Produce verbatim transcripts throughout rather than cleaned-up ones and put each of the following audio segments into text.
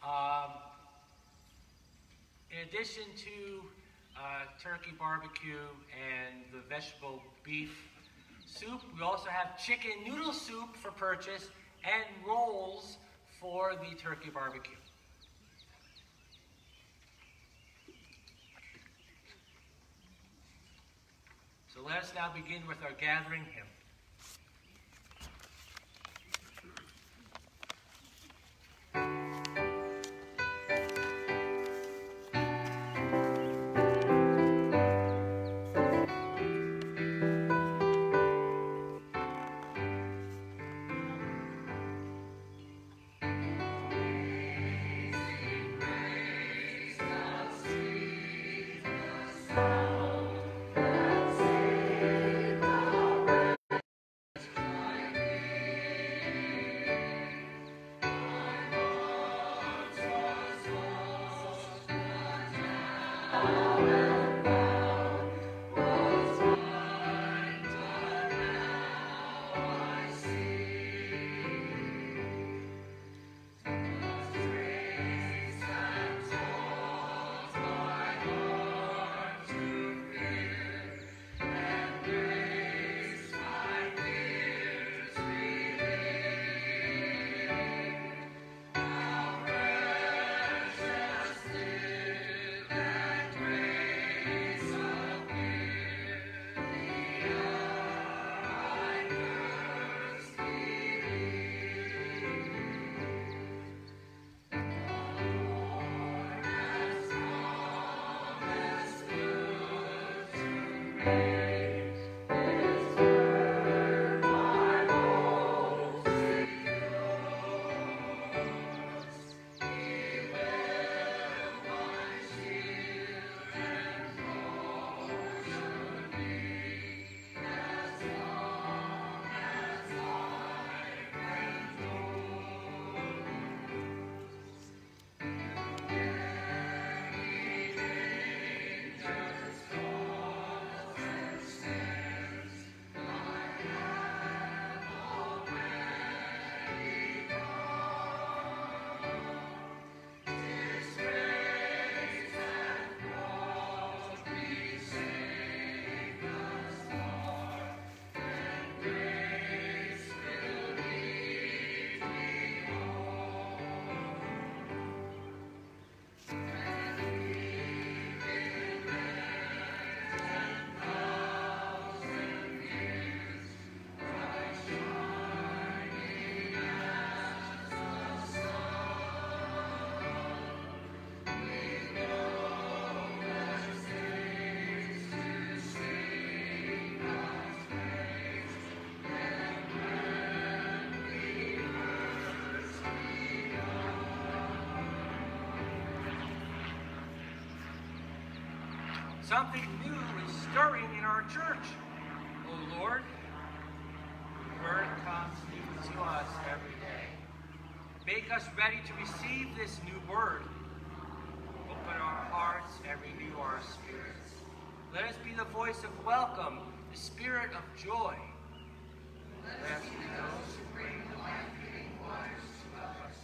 Um, in addition to uh, turkey barbecue and the vegetable beef soup, we also have chicken noodle soup for purchase and rolls for the turkey barbecue. So let us now begin with our gathering hymn. Something new is stirring in our church. O Lord, your word comes new to us every day. Make us ready to receive this new word. Open our hearts and renew our spirits. Let us be the voice of welcome, the spirit of joy. Let us be those who bring the life-giving waters to others.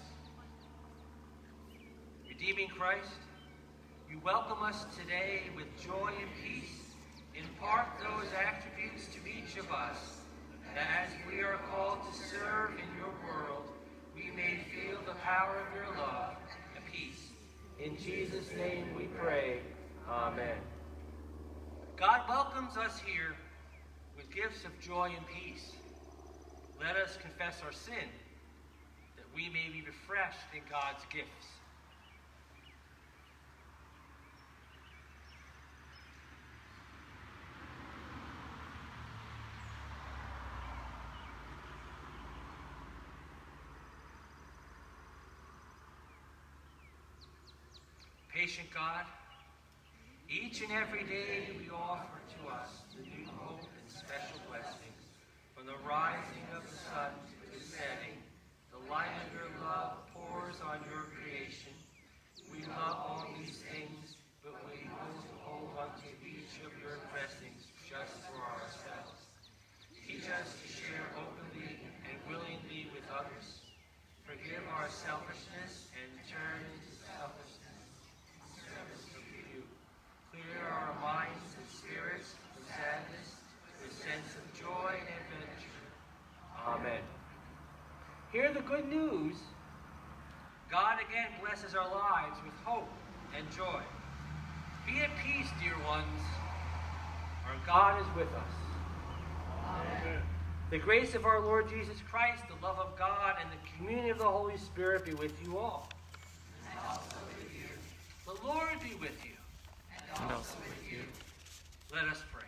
Redeeming Christ, you welcome us today with joy and peace. Impart those attributes to each of us, that as we are called to serve in your world, we may feel the power of your love and peace. In Jesus' name we pray. Amen. God welcomes us here with gifts of joy and peace. Let us confess our sin, that we may be refreshed in God's gifts. Patient God, each and every day we offer to us the new hope and special blessings. From the rising of the sun to the setting, the light of your love pours on your creation. We love all these things, but we want to hold on to each of your blessings just for ourselves. Teach us to share openly and willingly with others. Forgive our selfishness and turn hear the good news, God again blesses our lives with hope and joy. Be at peace, dear ones. Our God is with us. Amen. The grace of our Lord Jesus Christ, the love of God, and the communion of the Holy Spirit be with you all. And also with you. The Lord be with you. And also with you. Let us pray.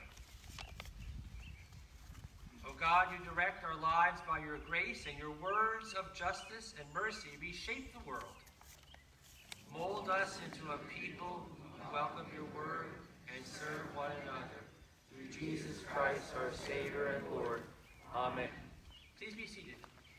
O God, you direct our lives by your grace, and your words of justice and mercy reshape the world. Mold us into a people who welcome your word and serve one another. Through Jesus Christ, our Savior and Lord. Amen. Please be seated.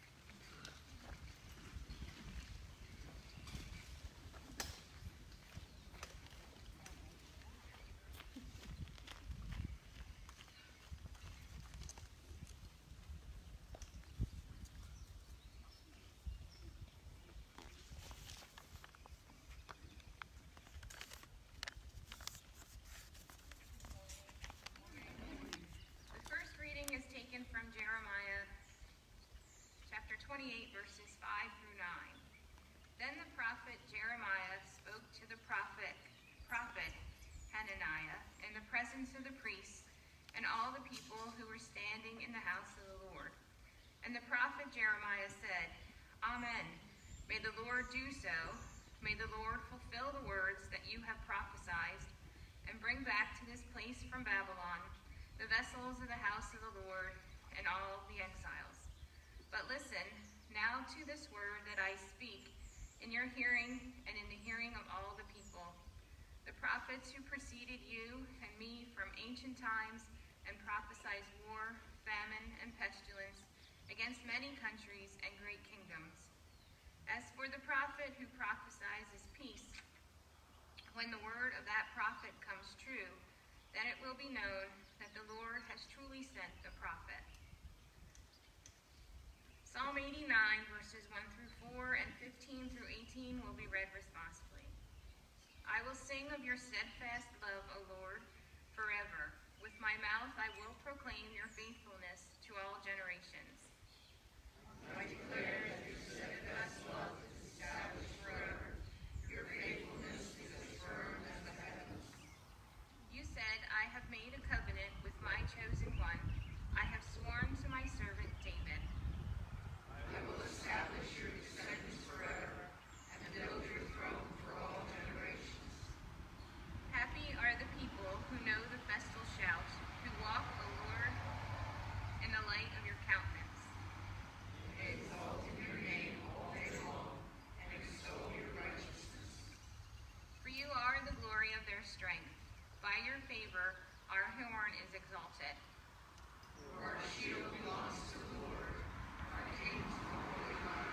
From Jeremiah chapter twenty-eight, verses five through nine. Then the prophet Jeremiah spoke to the prophet, prophet Hananiah in the presence of the priests and all the people who were standing in the house of the Lord. And the prophet Jeremiah said, Amen. May the Lord do so. May the Lord fulfill the words that you have prophesied and bring back to this place from Babylon the vessels of the house of the Lord and all the exiles. But listen now to this word that I speak in your hearing and in the hearing of all the people. The prophets who preceded you and me from ancient times and prophesied war, famine, and pestilence against many countries and great kingdoms. As for the prophet who prophesies peace, when the word of that prophet comes true, then it will be known that the Lord has truly sent the prophet. Psalm eighty-nine, verses one through four and fifteen through eighteen will be read responsibly. I will sing of your steadfast love, O Lord, forever. With my mouth I will proclaim your faithfulness to all generations. I declare that your steadfast love is established forever. Your faithfulness is as firm as the heavens. You said, I have made a covenant with my chosen one. I have sworn to my servant David. I will establish your descendants forever and build your throne for all generations. Happy are the people who know the festal shout, who walk, O Lord, in the light of your countenance. They exalt in your name all day long and extol your righteousness. For you are the glory of their strength. By your favor, our horn is exalted. For our shield belongs to the Lord, our King to the Holy One.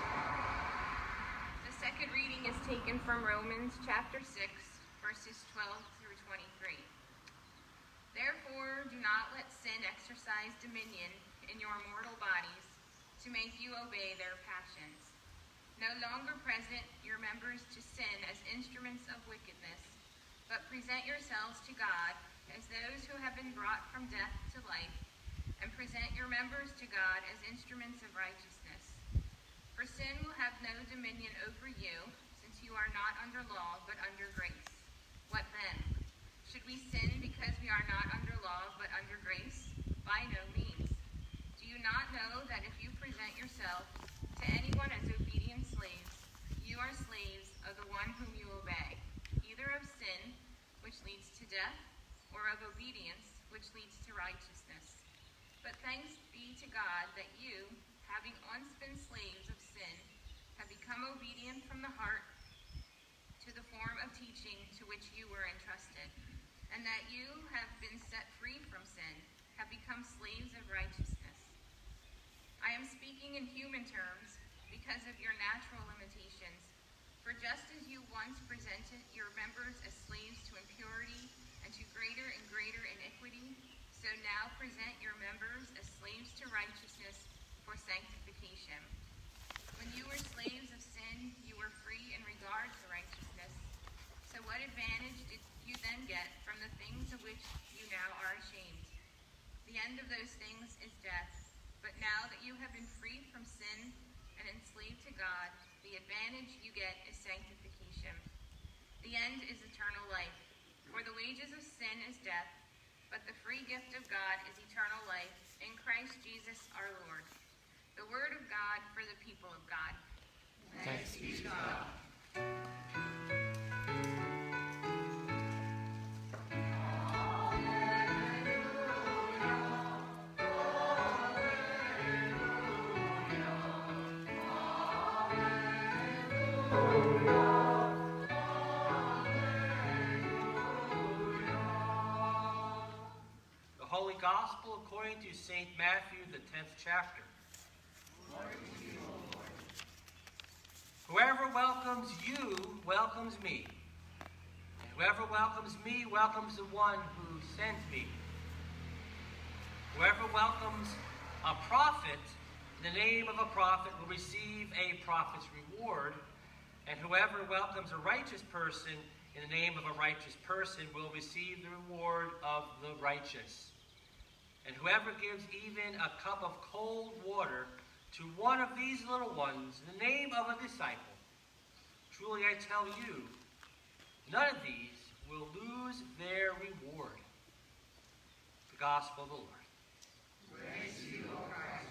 The second reading is taken from Romans chapter six, verses twelve through twenty-three. Therefore, do not let sin exercise dominion in your mortal bodies to make you obey their passions. No longer present your members to sin as instruments of wickedness, but present yourselves to God as those who have been brought from death to life, and present your members to God as instruments of righteousness. For sin will have no dominion over you, since you are not under law, but under grace. What then? Should we sin because we are not under law, but under grace? By no means. Do you not know that if you present yourself to anyone as obedient slaves, you are slaves of the one whom you obey, either of sin, which leads to death, or of obedience, which leads to righteousness. But thanks be to God that you, having once been slaves of sin, have become obedient from the heart to the form of teaching to which you were entrusted, and that you have been set free from sin, have become slaves of righteousness. I am speaking in human terms because of your natural limitations. For just as you once presented your members as slaves to impurity and to greater and greater iniquity, so now present your members as slaves to righteousness for sanctification. When you were slaves of sin, you were free in regard to righteousness. So what advantage did you then get from the things of which you now are ashamed? The end of those things is death. But now that you have been freed from sin and enslaved to God, the advantage you get is sanctification. The end is eternal life. For the wages of sin is death, but the free gift of God is eternal life in Christ Jesus our Lord. The word of God for the people of God. Thanks be to God. The Holy Gospel according to Saint Matthew, the tenth chapter. Glory to you, O Lord. Whoever welcomes you welcomes me. And whoever welcomes me welcomes the one who sent me. Whoever welcomes a prophet in the name of a prophet will receive a prophet's reward. And whoever welcomes a righteous person in the name of a righteous person will receive the reward of the righteous. And whoever gives even a cup of cold water to one of these little ones in the name of a disciple, truly I tell you, none of these will lose their reward. The Gospel of the Lord. Praise to you, O Christ.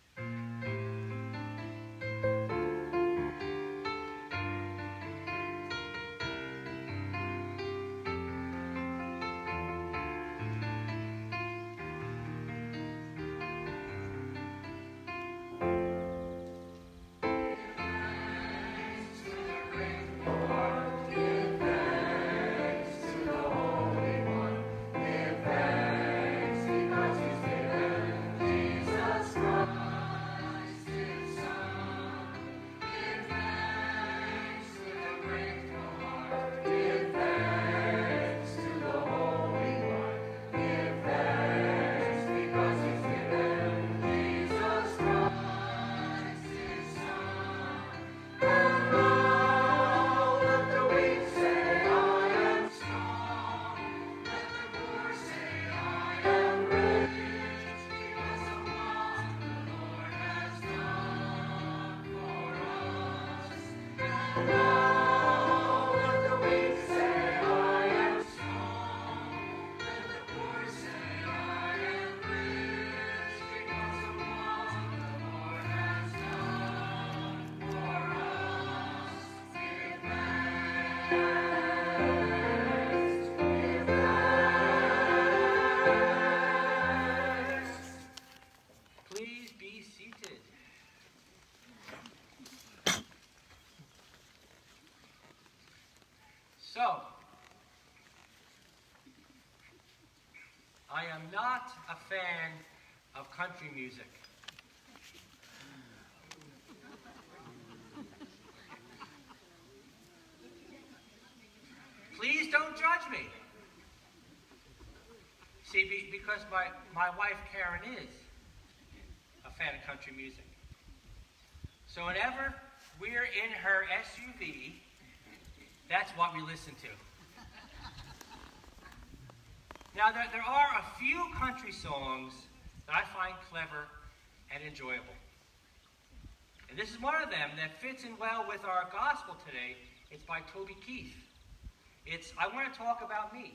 Please be seated. So, I am not a fan of country music. Please don't judge me. See, be, because my, my wife Karen is a fan of country music. So whenever we're in her S U V, that's what we listen to. Now, there, there are a few country songs that I find clever and enjoyable. And this is one of them that fits in well with our gospel today. It's by Toby Keith. It's I Want to Talk About Me.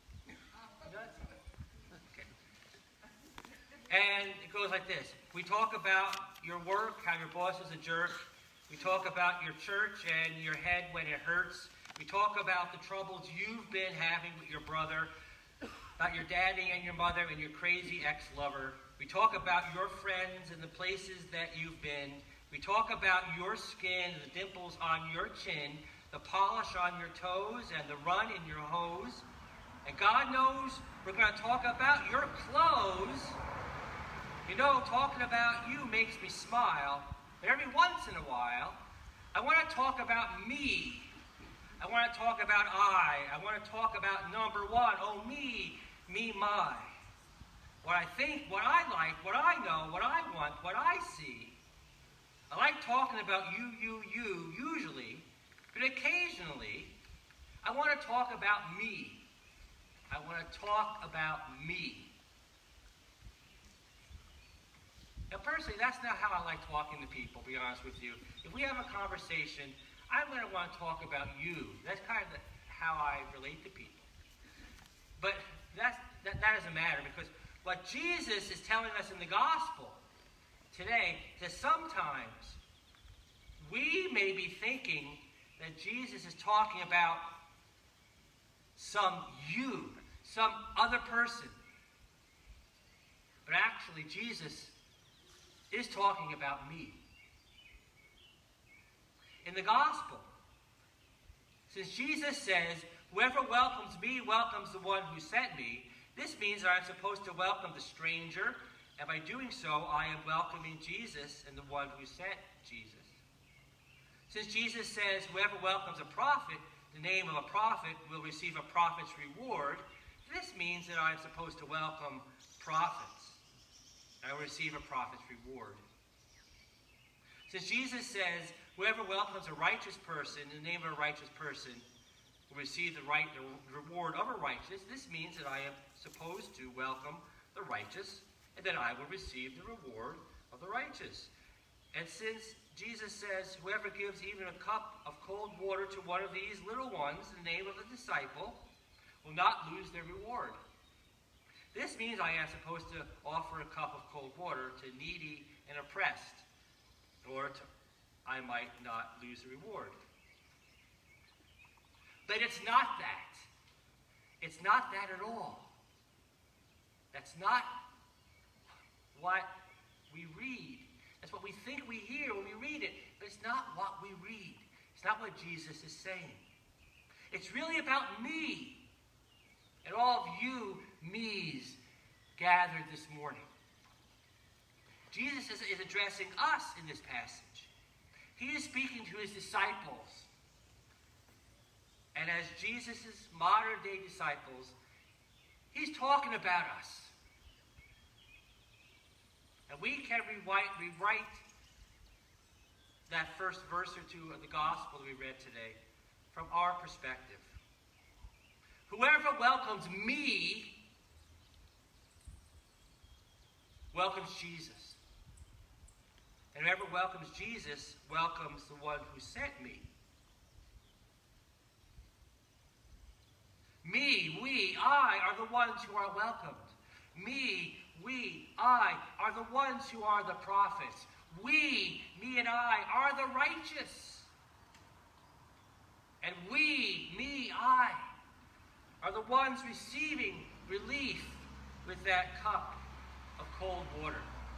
Okay. And it goes like this. We talk about your work, how your boss is a jerk. We talk about your church and your head when it hurts. We talk about the troubles you've been having with your brother, about your daddy and your mother and your crazy ex-lover. We talk about your friends and the places that you've been. We talk about your skin, the dimples on your chin, the polish on your toes, and the run in your hose. And God knows we're going to talk about your clothes. You know, talking about you makes me smile. But every once in a while, I want to talk about me. I want to talk about I. I want to talk about number one. Oh, me, me, my. What I think, what I like, what I know, what I want, what I see. I like talking about you, you, you, usually. But occasionally, I want to talk about me. I want to talk about me. Now, personally, that's not how I like talking to people, to be honest with you. If we have a conversation, I'm going to want to talk about you. That's kind of the, how I relate to people. But that's, that, that doesn't matter, because what Jesus is telling us in the gospel today is that sometimes we may be thinking that Jesus is talking about some you, some other person. But actually, Jesus is talking about me. In the gospel, since Jesus says, whoever welcomes me welcomes the one who sent me, this means that I'm supposed to welcome the stranger, and by doing so, I am welcoming Jesus and the one who sent Jesus. Since Jesus says, whoever welcomes a prophet, the name of a prophet will receive a prophet's reward, this means that I'm supposed to welcome prophets. I will receive a prophet's reward. Since Jesus says, whoever welcomes a righteous person in the name of a righteous person will receive the, right, the reward of a righteous, this means that I am supposed to welcome the righteous, and that I will receive the reward of the righteous. And since Jesus says, whoever gives even a cup of cold water to one of these little ones in the name of a disciple will not lose their reward. This means I am supposed to offer a cup of cold water to needy and oppressed, or to, I might not lose the reward. But it's not that. It's not that at all. That's not what we read. That's what we think we hear when we read it, but it's not what we read. It's not what Jesus is saying. It's really about me and all of you me's gathered this morning. Jesus is, is addressing us in this passage. He is speaking to his disciples. And as Jesus' modern-day disciples, he's talking about us. And we can rewrite, rewrite that first verse or two of the gospel that we read today from our perspective. Whoever welcomes me welcomes Jesus. And whoever welcomes Jesus welcomes the one who sent me. Me, we, I are the ones who are welcomed. Me, we, I are the ones who are the prophets. We, me and I, are the righteous. And we, me, I, are the ones receiving relief with that cup of cold water.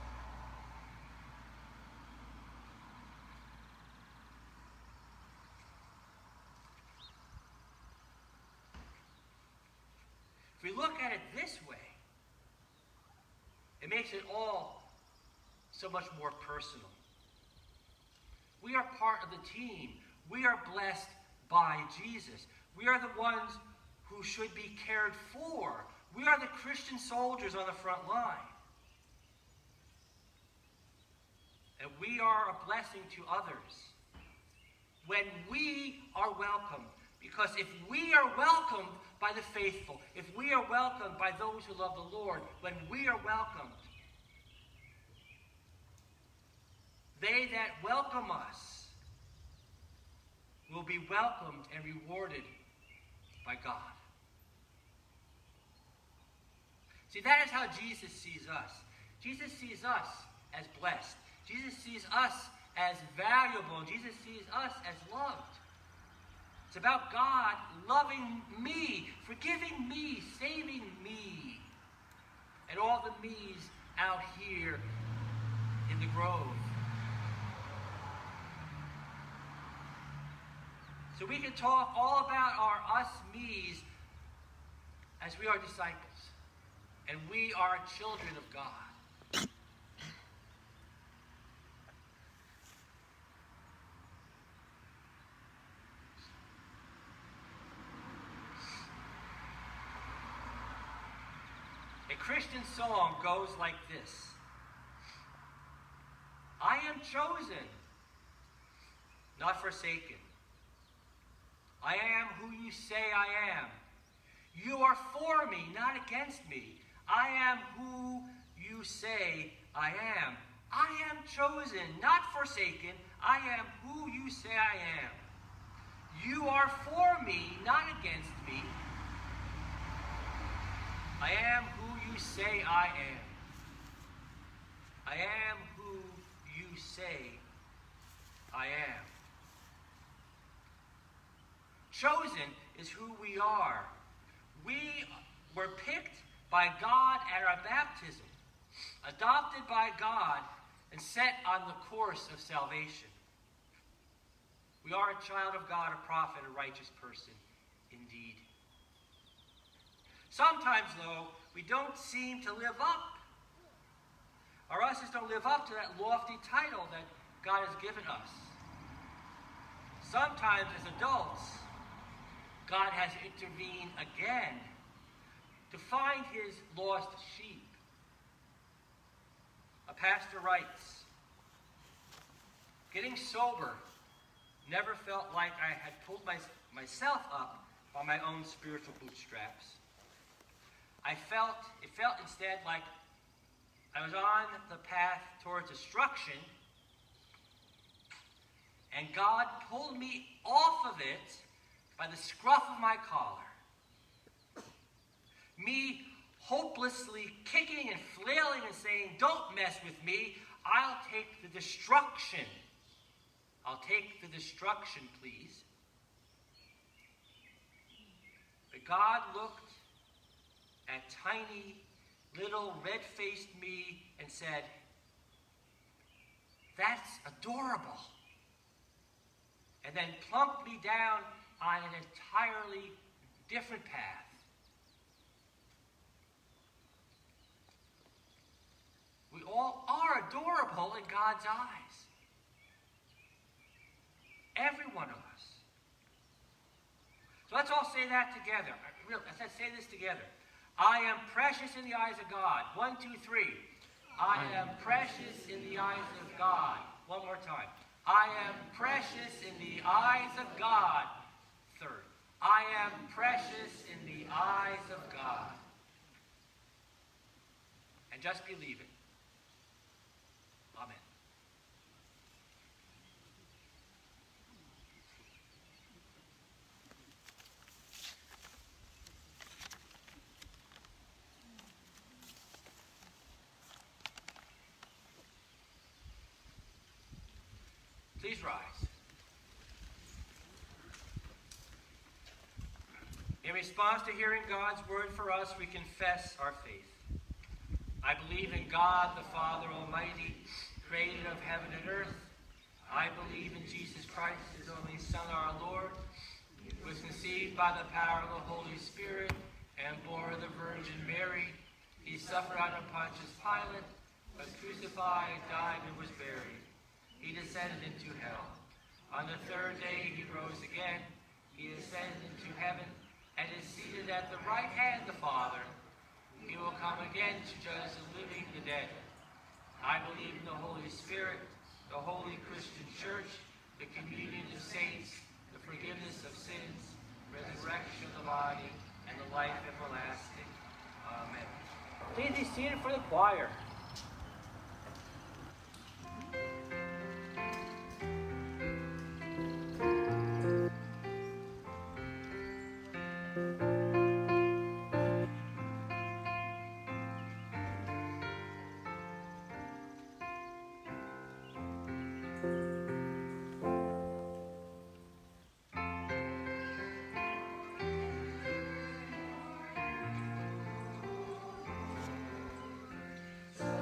If we look at it this way, it makes it all so much more personal. We are part of the team. We are blessed by Jesus. We are the ones who should be cared for. We are the Christian soldiers on the front line. And we are a blessing to others when we are welcomed. Because if we are welcomed by the faithful, if we are welcomed by those who love the Lord, when we are welcomed, they that welcome us will be welcomed and rewarded by God. See, that is how Jesus sees us. Jesus sees us as blessed. Jesus sees us as valuable. Jesus sees us as loved. It's about God loving me, forgiving me, saving me, and all the me's out here in the grove. So we can talk all about our us me's as we are disciples. And we are children of God. A Christian song goes like this. I am chosen, not forsaken. I am who you say I am. You are for me, not against me. I am who you say I am. I am chosen, not forsaken. I am who you say I am. You are for me, not against me. I am who you say I am. I am who you say I am. Chosen is who we are. We were picked by God at our baptism, adopted by God, and set on the course of salvation. We are a child of God, a prophet, a righteous person, indeed. Sometimes, though, we don't seem to live up. Our us's don't live up to that lofty title that God has given us. Sometimes, as adults, God has intervened again to find his lost sheep. A pastor writes, getting sober never felt like I had pulled my, myself up by my own spiritual bootstraps. I felt, it felt instead like I was on the path towards destruction, and God pulled me off of it by the scruff of my collar. Me hopelessly kicking and flailing and saying, don't mess with me, I'll take the destruction. I'll take the destruction, please. But God looked at tiny, little, red-faced me and said, that's adorable. And then plunked me down on an entirely different path. We all are adorable in God's eyes. Every one of us. So let's all say that together. Let's say this together. I am precious in the eyes of God. One, two, three. I am precious in the eyes of God. One more time. I am precious in the eyes of God. Third. I am precious in the eyes of God. And just believe it. Amen. Please rise. In response to hearing God's word for us, we confess our faith. I believe in God, the Father Almighty, creator of heaven and earth. I believe in Jesus Christ, his only Son, our Lord, who was conceived by the power of the Holy Spirit and born of the Virgin Mary. He suffered under Pontius Pilate, was crucified, died, and was buried. He descended into hell. On the third day he rose again. He ascended into heaven and is seated at the right hand of the Father. He will come again to judge the living and the dead. I believe in the Holy Spirit, the holy Christian church, the communion of saints, the forgiveness of sins, resurrection of the body, and the life everlasting. Amen. Please be seated for the choir. So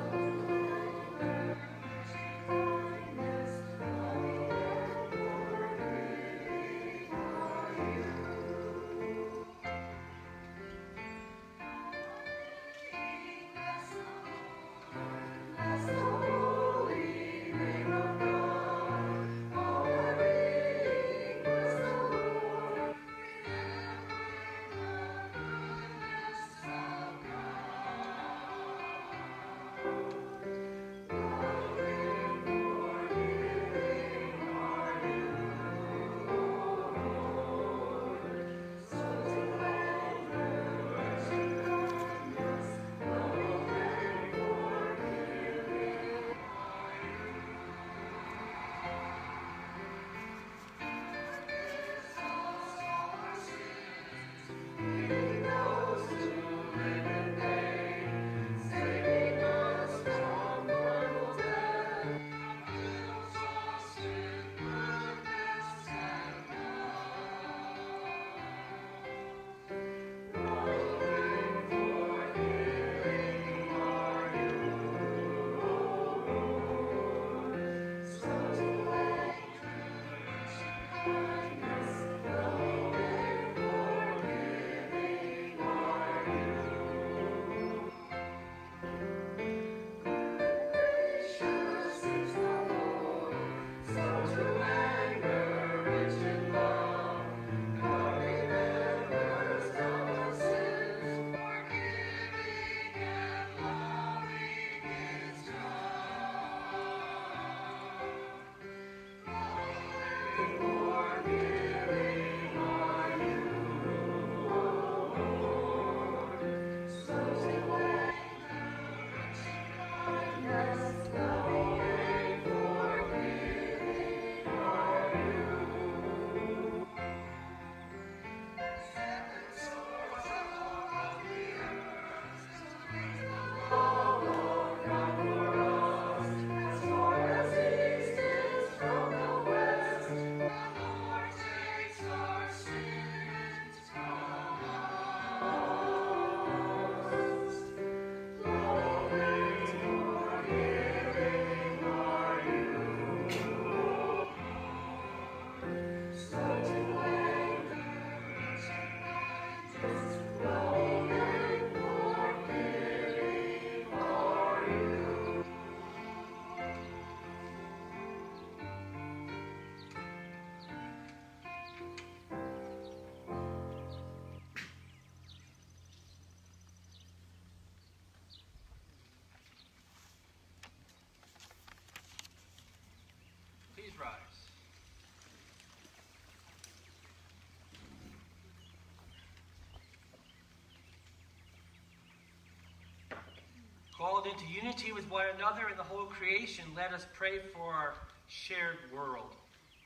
called into unity with one another and the whole creation, let us pray for our shared world.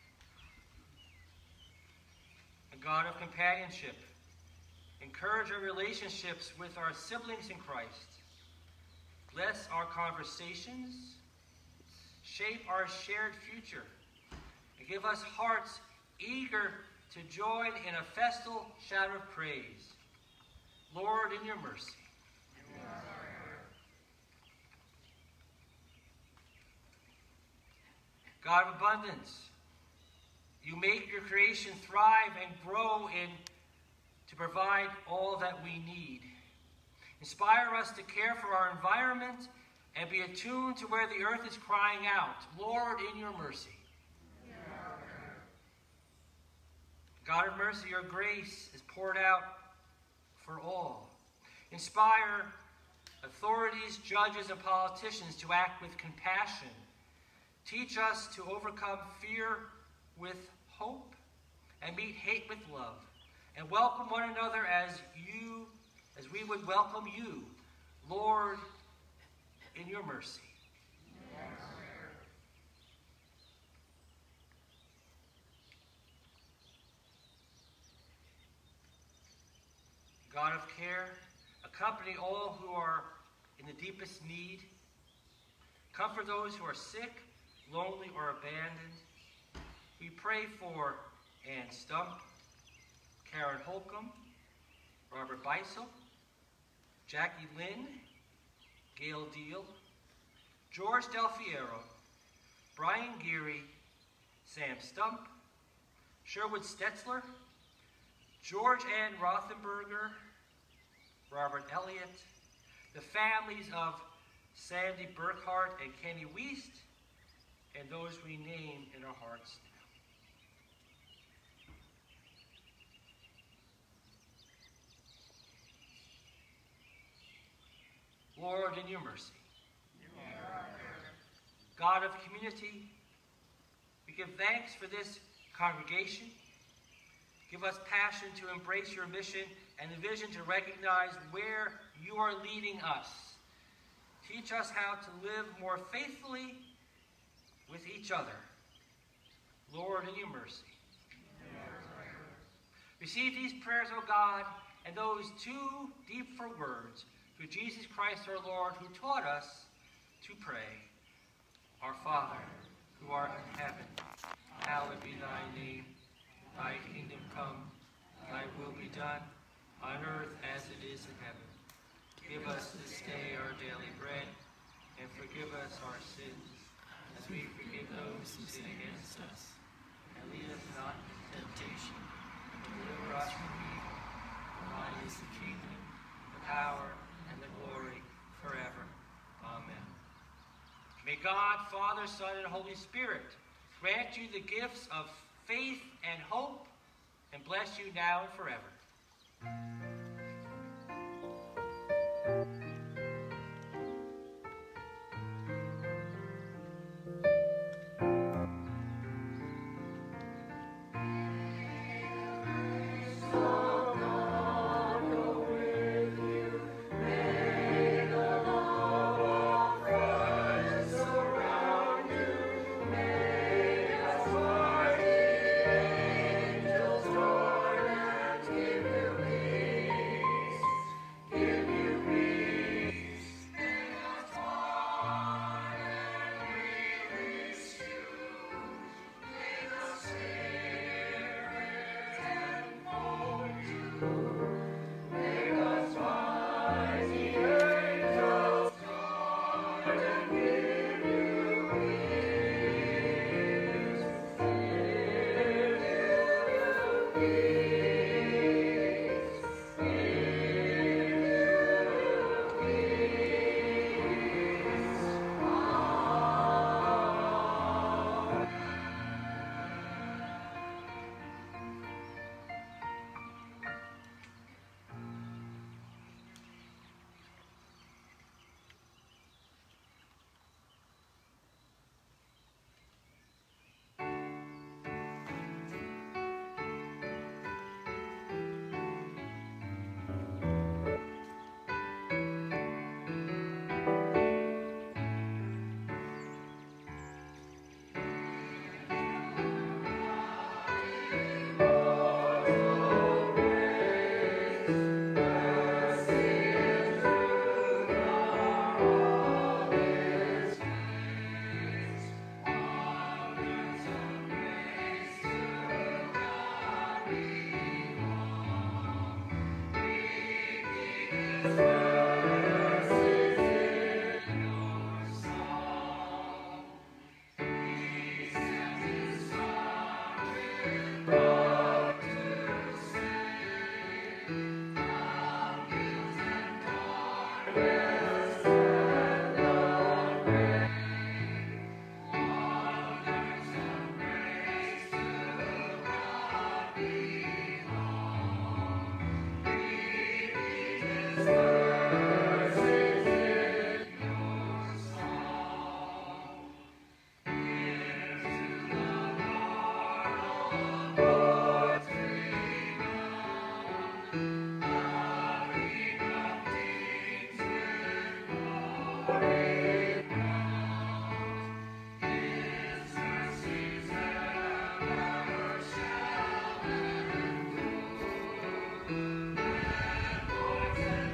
A God of companionship, encourage our relationships with our siblings in Christ. Bless our conversations, shape our shared future, and give us hearts eager to join in a festal shout of praise. Lord, in your mercy. God of abundance, you make your creation thrive and grow in to provide all that we need. Inspire us to care for our environment and be attuned to where the earth is crying out. Lord, in your mercy. God of mercy, your grace is poured out for all. Inspire authorities, judges, and politicians to act with compassion. Teach us to overcome fear with hope and meet hate with love, and welcome one another as you, as we would welcome you, Lord, in your mercy. God of care, accompany all who are in the deepest need. Comfort those who are sick, lonely, or abandoned. We pray for Ann Stump, Karen Holcomb, Robert Beisel, Jackie Lynn, Gail Deal, George Del Fiero, Brian Geary, Sam Stump, Sherwood Stetzler, George Ann Rothenberger, Robert Elliott, the families of Sandy Burkhart and Kenny Wiest, and those we name in our hearts now. Lord, in your mercy. God of community, we give thanks for this congregation. Give us passion to embrace your mission and the vision to recognize where you are leading us. Teach us how to live more faithfully with each other. Lord, in your mercy. Receive these prayers, O God, and those too deep for words, through Jesus Christ our Lord, who taught us to pray. Our Father, who art in heaven, hallowed be thy name. Thy kingdom come, thy will be done, on earth as it is in heaven. Give us this day our daily bread, and forgive us our sins, as we forgive those who sin against us. And lead us not into temptation, but deliver us from evil. For thine is the kingdom, the power, and the glory forever. Amen. May God, Father, Son, and Holy Spirit grant you the gifts of faith and hope, and bless you now and forever.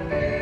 Amen.